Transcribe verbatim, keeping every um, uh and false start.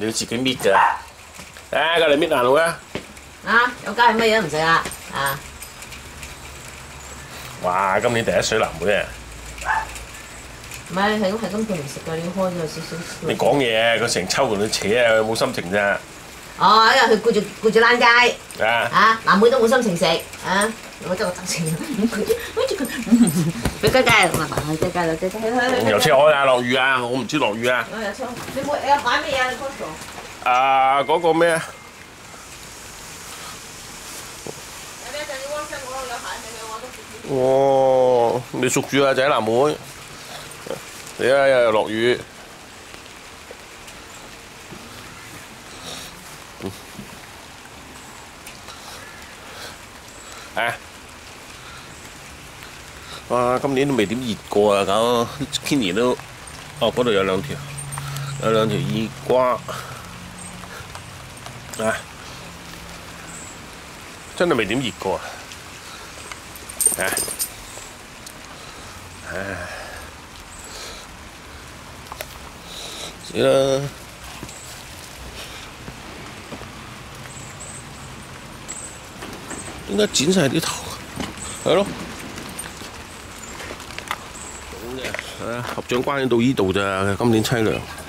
你要自己搣㗎。誒，過嚟搣行路啊！ 啊，有街乜嘢都唔食啊！啊！ 哇！今年第一水藍莓啊！ 唔係係咁係咁，佢唔食㗎，你要開咗少少。 你講嘢，佢成抽同你扯啊，佢冇心情咋。 哦，因為佢顧住顧住躝街。 啊！ 啊，藍莓都冇心情食啊！我真係得情，好似佢俾雞雞，麻麻去雞雞啦，雞雞去去。 油車開啊！落雨啊！我唔知落雨啊！ 我油車，你冇你有買咩嘢？你 Costco？ 啊，嗰個咩啊？ 有咩就要安心我有排未去我都。 哦，你熟住啊，仔藍莓。你啊又落雨。啊！哇！今年都未點熱過啊，搞 Kenny 都，哦嗰度有兩條，有兩條耳瓜，啊！真係未點熱過啊！啊！唉，死啦！點解剪晒啲頭？係咯。咁嘅，係啊，合掌關到依度咋，今年凄涼。